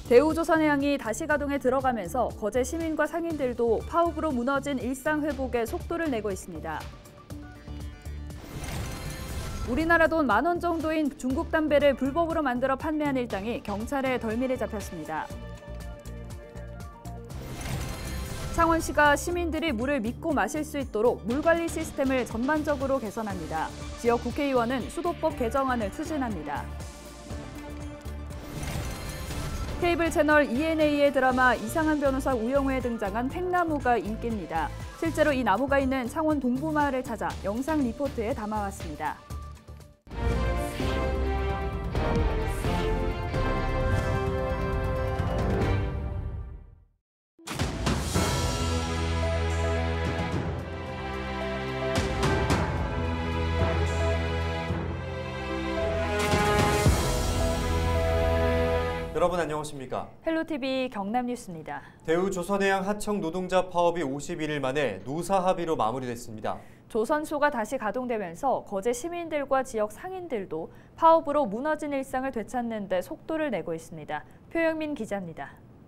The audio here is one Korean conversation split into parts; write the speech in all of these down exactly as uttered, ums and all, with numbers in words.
대우조선해양이 다시 가동에 들어가면서 거제 시민과 상인들도 파업으로 무너진 일상 회복에 속도를 내고 있습니다. 우리나라 돈 만 원 정도인 중국 담배를 불법으로 만들어 판매한 일당이 경찰에 덜미를 잡혔습니다. 창원시가 시민들이 물을 믿고 마실 수 있도록 물관리 시스템을 전반적으로 개선합니다. 지역 국회의원은 수도법 개정안을 추진합니다. 케이블 채널 이엔에이의 드라마 이상한 변호사 우영우에 등장한 팽나무가 인기입니다. 실제로 이 나무가 있는 창원 동부마을을 찾아 영상 리포트에 담아왔습니다. 여러분 안녕하십니까? 헬로티비 경남뉴스입니다. 대우조선해양 하청 노동자 파업이 오십일 일 만에 노사 합의로 마무리됐습니다. 조선소가 다시 가동되면서 거제 시민들과 지역 상인들도 파업으로 무너진 일상을 되찾는 데 속도를 내고 있습니다. 표영민 기자입니다.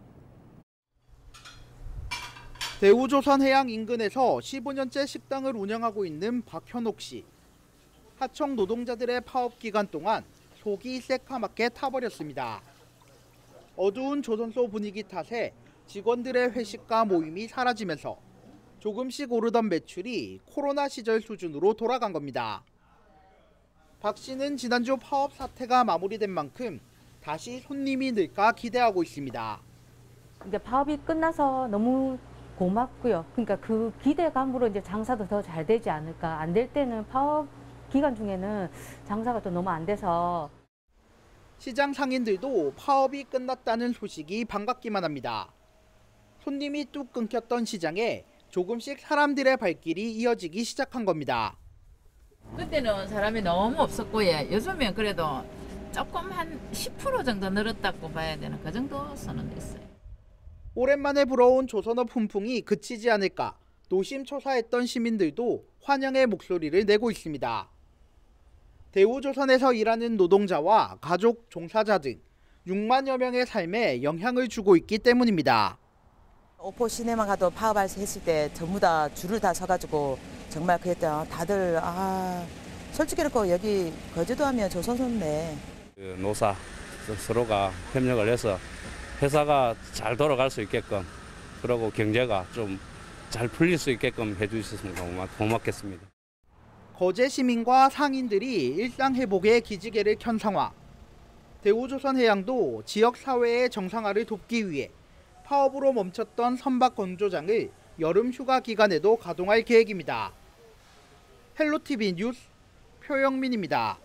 대우조선해양 인근에서 십오 년째 식당을 운영하고 있는 박현옥 씨. 하청 노동자들의 파업 기간 동안 속이 새카맣게 타버렸습니다. 어두운 조선소 분위기 탓에 직원들의 회식과 모임이 사라지면서 조금씩 오르던 매출이 코로나 시절 수준으로 돌아간 겁니다. 박 씨는 지난주 파업 사태가 마무리된 만큼 다시 손님이 늘까 기대하고 있습니다. 이제 파업이 끝나서 너무 고맙고요. 그러니까 그 기대감으로 이제 장사도 더 잘 되지 않을까. 안 될 때는 파업 기간 중에는 장사가 또 너무 안 돼서. 시장 상인들도 파업이 끝났다는 소식이 반갑기만 합니다. 손님이 뚝 끊겼던 시장에 조금씩 사람들의 발길이 이어지기 시작한 겁니다. 그때는 사람이 너무 없었고요. 요즘엔 그래도 조금 한 십 퍼센트 정도 늘었다고 봐야 되는 그 정도 선언됐어요. 오랜만에 불어온 조선업 훈풍이 그치지 않을까 노심초사했던 시민들도 환영의 목소리를 내고 있습니다. 대우조선에서 일하는 노동자와 가족, 종사자 등 육만여 명의 삶에 영향을 주고 있기 때문입니다. 오포 시내만 가도 파업 했을 때 전부 다 줄을 다 서가지고 정말 그랬더니 다들 아 솔직히 그렇고 여기 거제도 하면 조선소인데. 노사 서로가 협력을 해서 회사가 잘 돌아갈 수 있게끔 그리고 경제가 좀 잘 풀릴 수 있게끔 해주셨으면 고맙겠습니다. 거제 시민과 상인들이 일상 회복의 기지개를 켠 상황. 대우조선해양도 지역 사회의 정상화를 돕기 위해 파업으로 멈췄던 선박 건조장을 여름 휴가 기간에도 가동할 계획입니다. 헬로티비 뉴스 표영민입니다.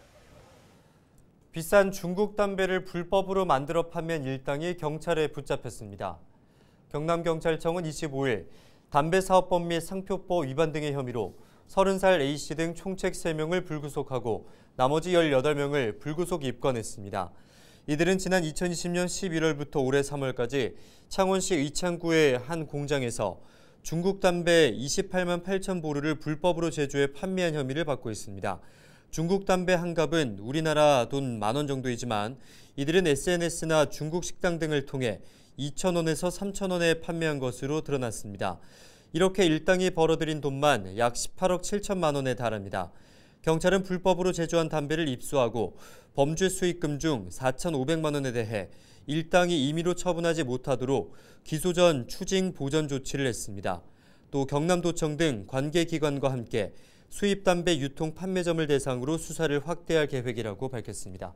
비싼 중국 담배를 불법으로 만들어 판매한 일당이 경찰에 붙잡혔습니다. 경남경찰청은 이십오 일 담배사업법 및 상표법 위반 등의 혐의로 서른 살 A씨 등 총책 세 명을 불구속하고 나머지 열여덟 명을 불구속 입건했습니다. 이들은 지난 이천이십 년 십일월부터 올해 삼월까지 창원시 의창구의 한 공장에서 중국 담배 이십팔만 팔천 보루를 불법으로 제조해 판매한 혐의를 받고 있습니다. 중국 담배 한 갑은 우리나라 돈 만 원 정도이지만 이들은 에스엔에스나 중국 식당 등을 통해 이천 원에서 삼천 원에 판매한 것으로 드러났습니다. 이렇게 일당이 벌어들인 돈만 약 십팔억 칠천만 원에 달합니다. 경찰은 불법으로 제조한 담배를 입수하고 범죄 수익금 중 사천오백만 원에 대해 일당이 임의로 처분하지 못하도록 기소 전 추징 보전 조치를 했습니다. 또 경남도청 등 관계기관과 함께 수입 담배 유통 판매점을 대상으로 수사를 확대할 계획이라고 밝혔습니다.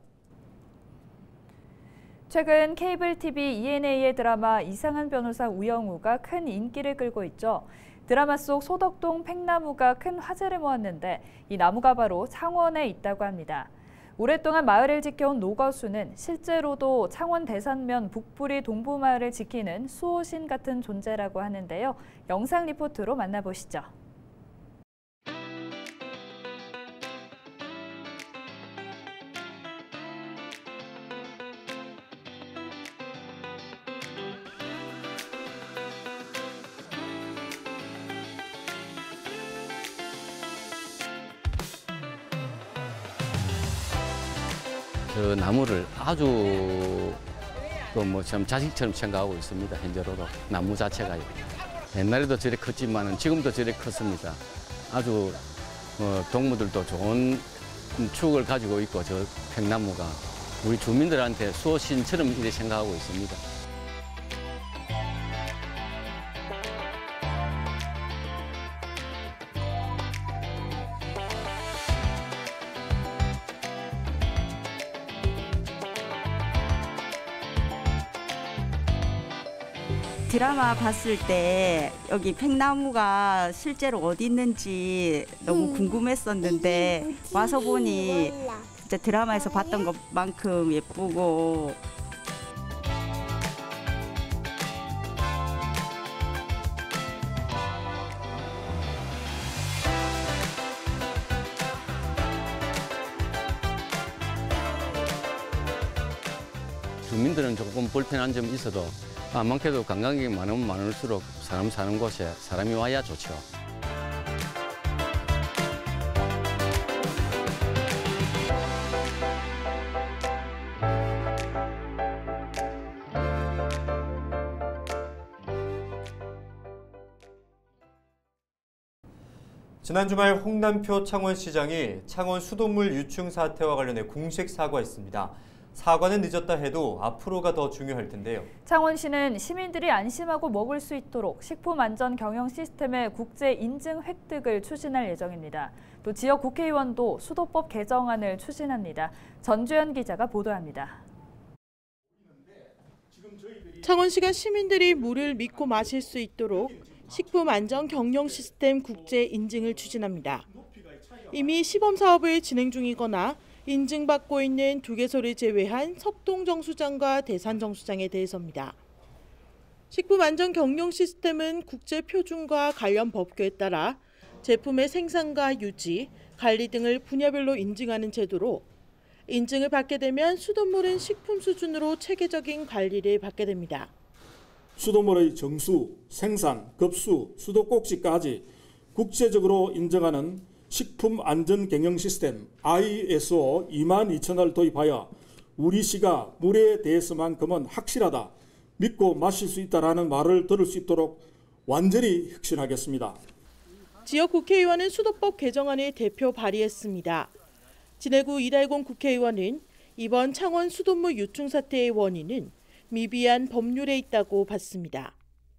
최근 케이블 티비 이엔에이의 드라마 이상한 변호사 우영우가 큰 인기를 끌고 있죠. 드라마 속 소덕동 팽나무가 큰 화제를 모았는데 이 나무가 바로 창원에 있다고 합니다. 오랫동안 마을을 지켜온 노거수는 실제로도 창원 대산면 북부리 동부마을을 지키는 수호신 같은 존재라고 하는데요. 영상 리포트로 만나보시죠. 그 나무를 아주 그 뭐 참 자식처럼 생각하고 있습니다. 현재로도 나무 자체가 옛날에도 저리 컸지만은 지금도 저리 컸습니다. 아주 어, 동무들도 좋은 추억을 가지고 있고 저 팽나무가 우리 주민들한테 수호신처럼 이렇게 생각하고 있습니다. 드라마 봤을 때 여기 팽나무가 실제로 어디 있는지 너무 궁금했었는데 와서 보니 진짜 드라마에서 봤던 것만큼 예쁘고 주민들은 조금 불편한 점이 있어도 아, 많게도 관광객이 많으면 많을수록 사람 사는 곳에 사람이 와야 좋죠. 지난 주말 홍남표 창원시장이 창원 수돗물 유충 사태와 관련해 공식 사과했습니다. 사과는 늦었다 해도 앞으로가 더 중요할 텐데요. 창원시는 시민들이 안심하고 먹을 수 있도록 식품안전 경영 시스템의 국제 인증 획득을 추진할 예정입니다. 또 지역 국회의원도 수도법 개정안을 추진합니다. 전주현 기자가 보도합니다. 창원시가 시민들이 물을 믿고 마실 수 있도록 식품안전 경영 시스템 국제 인증을 추진합니다. 이미 시범 사업을 진행 중이거나 인증받고 있는 두 개소를 제외한 석동정수장과 대산정수장에 대해서입니다. 식품안전 경영 시스템은 국제표준과 관련 법규에 따라 제품의 생산과 유지, 관리 등을 분야별로 인증하는 제도로 인증을 받게 되면 수돗물은 식품 수준으로 체계적인 관리를 받게 됩니다. 수돗물의 정수, 생산, 급수, 수도 꼭지까지 국제적으로 인정하는 식품안전경영시스템 아이에스오 이만 이천을 도입하여 우리 시가 물에 대해서만큼은 확실하다, 믿고 마실 수 있다라는 말을 들을 수 있도록 완전히 혁신하겠습니다. 지역 국회의원은 수도법 개정안을 대표 발의했습니다. 진해구 이달곤 국회의원은 이번 창원 수돗물 유충 사태의 원인은 미비한 법률에 있다고 봤습니다.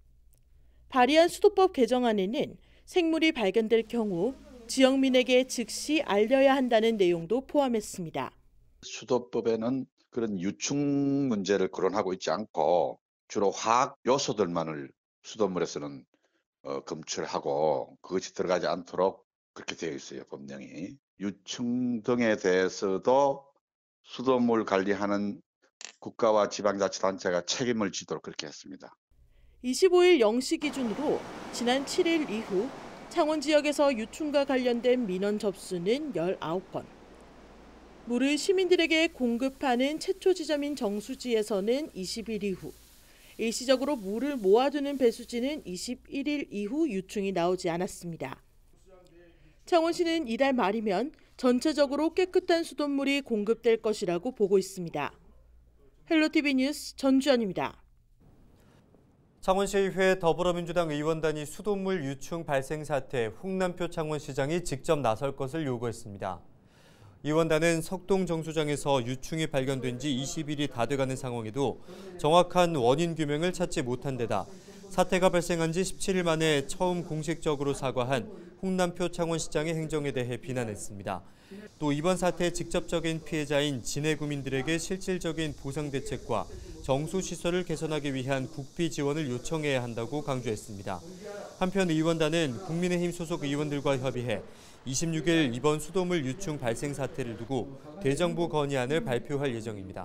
발의한 수도법 개정안에는 생물이 발견될 경우 지역민에게 즉시 알려야 한다는 내용도 포함했습니다. 수도법에는 그런 유충 문제를 거론하고 있지 않고 주로 화학 요소들만을 수돗물에서는 어, 검출하고 그것이 들어가지 않도록 그렇게 되어 있어요, 법령이. 유충 등에 대해서도 수돗물 관리하는 국가와 지방자치단체가 책임을 지도록 그렇게 했습니다. 이십오일 영 시 기준으로 지난 칠일 이후 창원 지역에서 유충과 관련된 민원 접수는 열아홉 건. 물을 시민들에게 공급하는 최초 지점인 정수지에서는 이십일 이후, 일시적으로 물을 모아두는 배수지는 이십일일 이후 유충이 나오지 않았습니다. 창원시는 이달 말이면 전체적으로 깨끗한 수돗물이 공급될 것이라고 보고 있습니다. 헬로티비 뉴스 전주현입니다. 창원시의회 더불어민주당 의원단이 수돗물 유충 발생 사태 홍남표 창원시장이 직접 나설 것을 요구했습니다. 의원단은 석동정수장에서 유충이 발견된 지 이십 일이 다 돼가는 상황에도 정확한 원인 규명을 찾지 못한 데다 사태가 발생한 지 십칠 일 만에 처음 공식적으로 사과한 홍남표 창원시장의 행정에 대해 비난했습니다. 또 이번 사태의 직접적인 피해자인 진해구민들에게 실질적인 보상 대책과 정수시설을 개선하기 위한 국비 지원을 요청해야 한다고 강조했습니다. 한편 의원단은 국민의힘 소속 의원들과 협의해 이십육 일 이번 수돗물 유충 발생 사태를 두고 대정부 건의안을 발표할 예정입니다.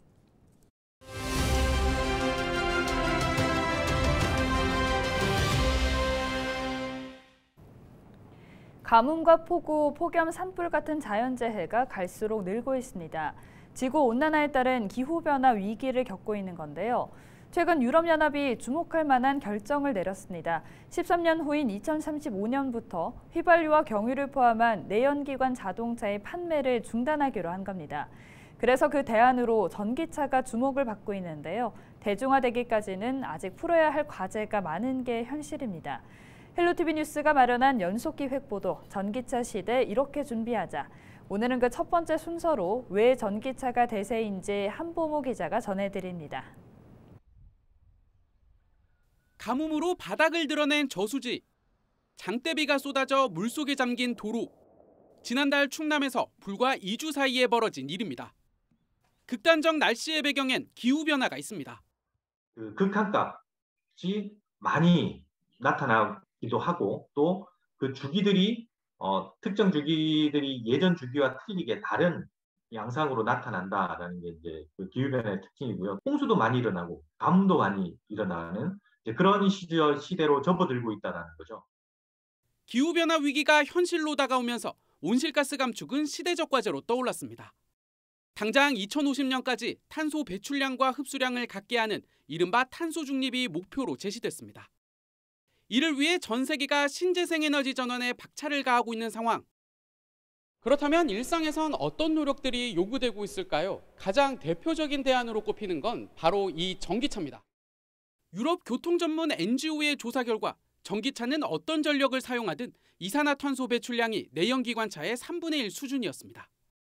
가뭄과 폭우, 폭염, 산불 같은 자연재해가 갈수록 늘고 있습니다. 지구온난화에 따른 기후변화 위기를 겪고 있는 건데요. 최근 유럽연합이 주목할 만한 결정을 내렸습니다. 십삼 년 후인 이천삼십오 년부터 휘발유와 경유를 포함한 내연기관 자동차의 판매를 중단하기로 한 겁니다. 그래서 그 대안으로 전기차가 주목을 받고 있는데요. 대중화되기까지는 아직 풀어야 할 과제가 많은 게 현실입니다. 헬로티비 뉴스가 마련한 연속기획 보도 전기차 시대 이렇게 준비하자. 오늘은 그 첫 번째 순서로 왜 전기차가 대세인지 한보모 기자가 전해드립니다. 가뭄으로 바닥을 드러낸 저수지, 장대비가 쏟아져 물속에 잠긴 도로. 지난달 충남에서 불과 이 주 사이에 벌어진 일입니다. 극단적 날씨의 배경엔 기후변화가 있습니다. 그 극한값이 많이 나타나기도 하고 또 그 주기들이 어, 특정 주기들이 예전 주기와 틀리게 다른 양상으로 나타난다라는 게 이제 그 기후변화의 특징이고요. 홍수도 많이 일어나고 가뭄도 많이 일어나는 이제 그런 시절 시대로 접어들고 있다는 거죠. 기후변화 위기가 현실로 다가오면서 온실가스 감축은 시대적 과제로 떠올랐습니다. 당장 이천오십 년까지 탄소 배출량과 흡수량을 같게 하는 이른바 탄소 중립이 목표로 제시됐습니다. 이를 위해 전 세계가 신재생에너지 전환에 박차를 가하고 있는 상황. 그렇다면 일상에선 어떤 노력들이 요구되고 있을까요? 가장 대표적인 대안으로 꼽히는 건 바로 이 전기차입니다. 유럽 교통 전문 엔지오의 조사 결과 전기차는 어떤 전력을 사용하든 이산화탄소 배출량이 내연기관차의 삼분의 일 수준이었습니다.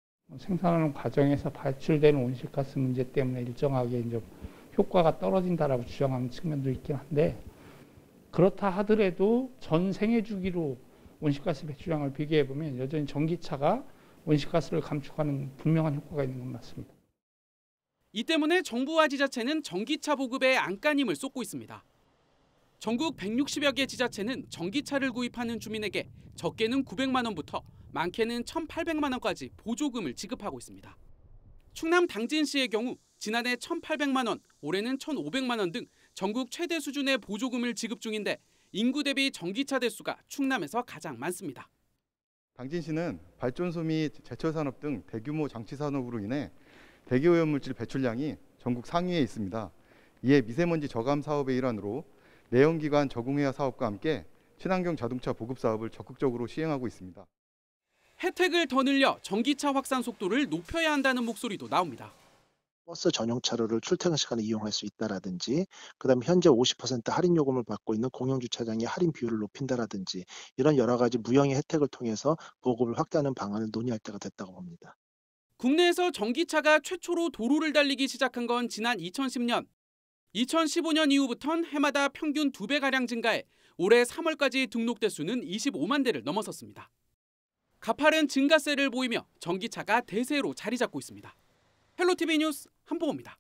생산하는 과정에서 발출되는 온실가스 문제 때문에 일정하게 이제 효과가 떨어진다라고 주장하는 측면도 있긴 한데, 그렇다 하더라도 전 생애 주기로 온실가스 배출량을 비교해 보면 여전히 전기차가 온실가스를 감축하는 분명한 효과가 있는 건 맞습니다. 이 때문에 정부와 지자체는 전기차 보급에 안간힘을 쏟고 있습니다. 전국 백육십여 개 지자체는 전기차를 구입하는 주민에게 적게는 구백만 원부터 많게는 천팔백만 원까지 보조금을 지급하고 있습니다. 충남 당진시의 경우 지난해 천팔백만 원, 올해는 천오백만 원 등 전국 최대 수준의 보조금을 지급 중인데 인구 대비 전기차 대수가 충남에서 가장 많습니다. 당진시는 발전소 및 제철 산업 등 대규모 장치 산업으로 인해 대기오염물질 배출량이 전국 상위에 있습니다. 이에 미세먼지 저감 사업의 일환으로 내연기관 저공해화 사업과 함께 친환경 자동차 보급 사업을 적극적으로 시행하고 있습니다. 혜택을 더 늘려 전기차 확산 속도를 높여야 한다는 목소리도 나옵니다. 버스 전용 차로를 출퇴근 시간에 이용할 수 있다라든지, 그다음 현재 오십 퍼센트 할인 요금을 받고 있는 공영주차장의 할인 비율을 높인다라든지, 이런 여러 가지 무형의 혜택을 통해서 보급을 확대하는 방안을 논의할 때가 됐다고 봅니다. 국내에서 전기차가 최초로 도로를 달리기 시작한 건 지난 이천십 년. 이천십오 년 이후부턴 해마다 평균 두 배가량 증가해 올해 삼월까지 등록 대수는 이십오만 대를 넘어섰습니다. 가파른 증가세를 보이며 전기차가 대세로 자리 잡고 있습니다. 헬로티비 뉴스 한보모입니다.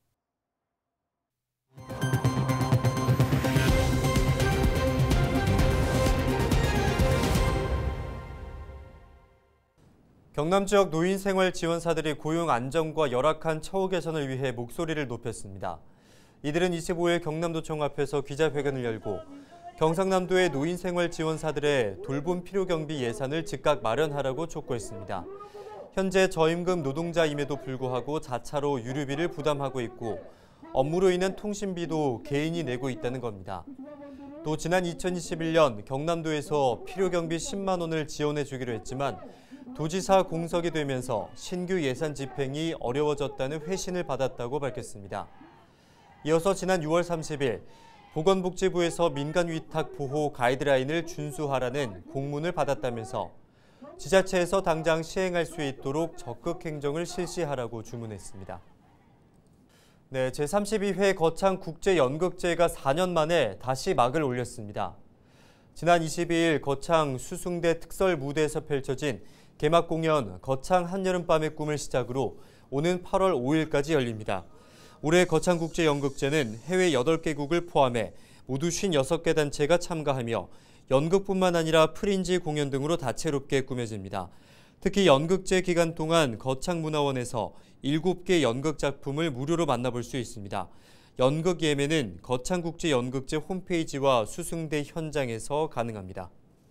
경남 지역 노인 생활 지원사들이 고용 안정과 열악한 처우 개선을 위해 목소리를 높였습니다. 이들은 이십오 일 경남도청 앞에서 기자회견을 열고 경상남도의 노인 생활 지원사들의 돌봄 필요 경비 예산을 즉각 마련하라고 촉구했습니다. 현재 저임금 노동자임에도 불구하고 자차로 유류비를 부담하고 있고 업무로 인한 통신비도 개인이 내고 있다는 겁니다. 또 지난 이천이십일 년 경남도에서 필요 경비 십만 원을 지원해 주기로 했지만 도지사 공석이 되면서 신규 예산 집행이 어려워졌다는 회신을 받았다고 밝혔습니다. 이어서 지난 유월 삼십일 보건복지부에서 민간위탁 보호 가이드라인을 준수하라는 공문을 받았다면서 지자체에서 당장 시행할 수 있도록 적극 행정을 실시하라고 주문했습니다. 네, 제삼십이 회 거창국제연극제가 사 년 만에 다시 막을 올렸습니다. 지난 이십이 일 거창 수승대 특설 무대에서 펼쳐진 개막 공연 거창 한여름밤의 꿈을 시작으로 오는 팔월 오일까지 열립니다. 올해 거창국제연극제는 해외 여덟 개국을 포함해 모두 오십육 개 단체가 참가하며 연극뿐만 아니라 프린지 공연 등으로 다채롭게 꾸며집니다. 특히 연극제 기간 동안 거창문화원에서 일곱 개 연극 작품을 무료로 만나볼 수 있습니다. 연극 예매는 거창국제연극제 홈페이지와 수승대 현장에서 가능합니다.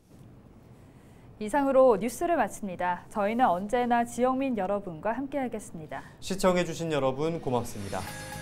이상으로 뉴스를 마칩니다. 저희는 언제나 지역민 여러분과 함께하겠습니다. 시청해주신 여러분 고맙습니다.